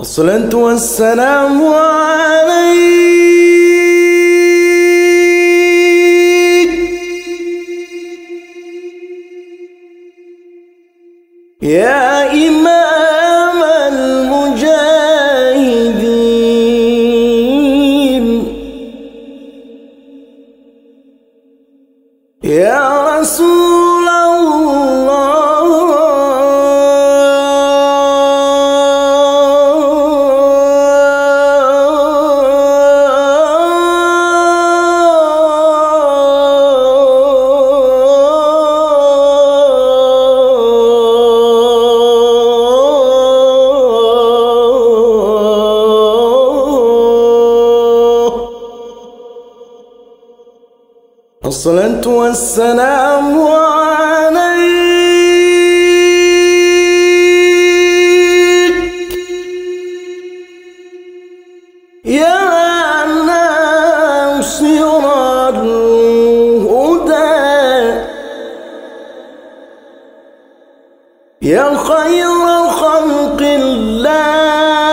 الصلاة والسلام عليك يا إمام المجاهدين، يا رسول الله، الصلاة والسلام عليك يا ناصر الهدى، يا خير خلق الله،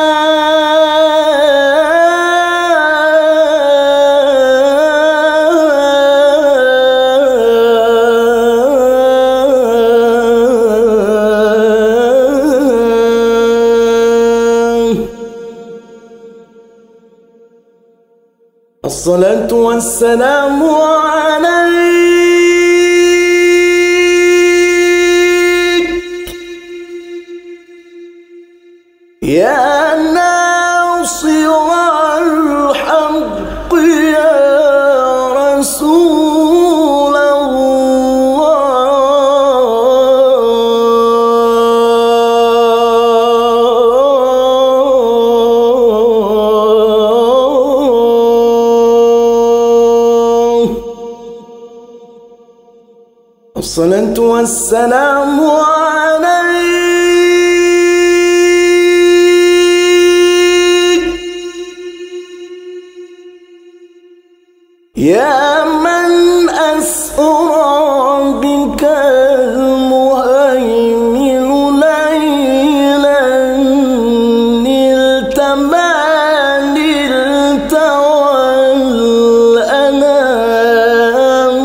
الصلاة والسلام عليك يا ناصر الحق، يا رسول الصلاة والسلام عليك يا من أسرى بك المهيمن ليلا، نلت ما نلت والأنام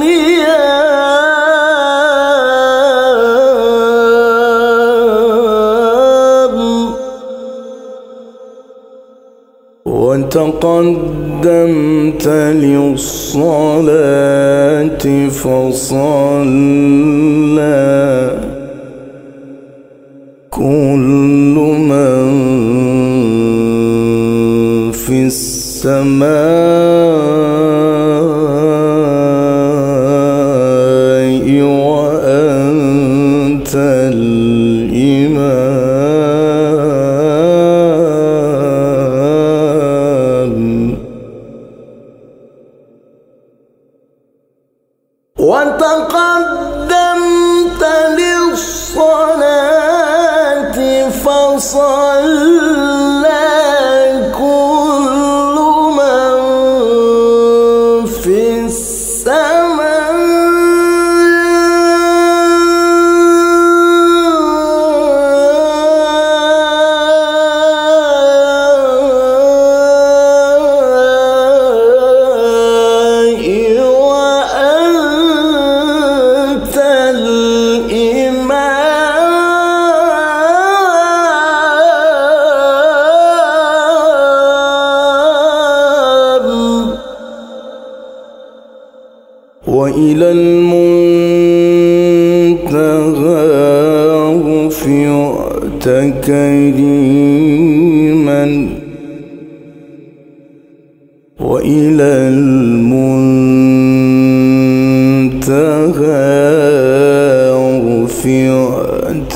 وتقدمت للصلاة فصلى كل من في السماء وأنت الإمام، وتقدمت للصلاة فصلى كل من في السماء وإلى المنتهى رفعت كريما، وإلى المنتهى رفعت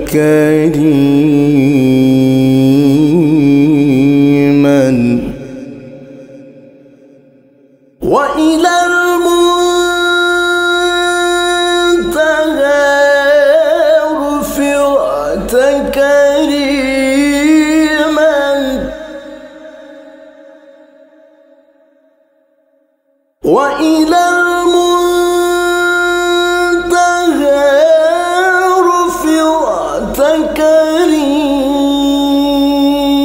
كريما، وإلى كريما، وإلى المنتهى رفعت كريما.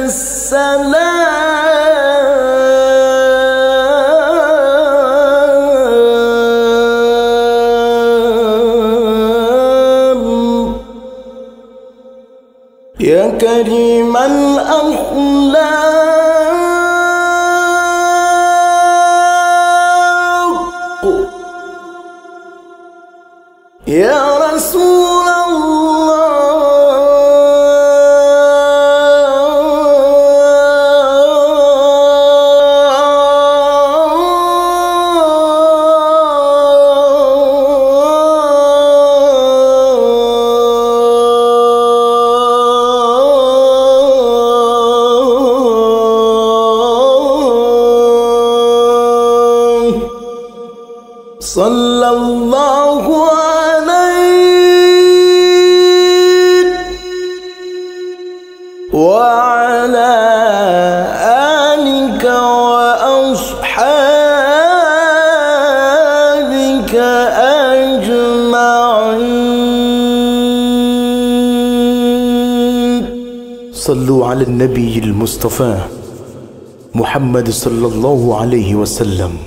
السلام يا كريم الأخلاق يا رسول صلى الله عليه وعلى آلك وأصحابك أجمعين. صلوا على النبي المصطفى محمد صلى الله عليه وسلم.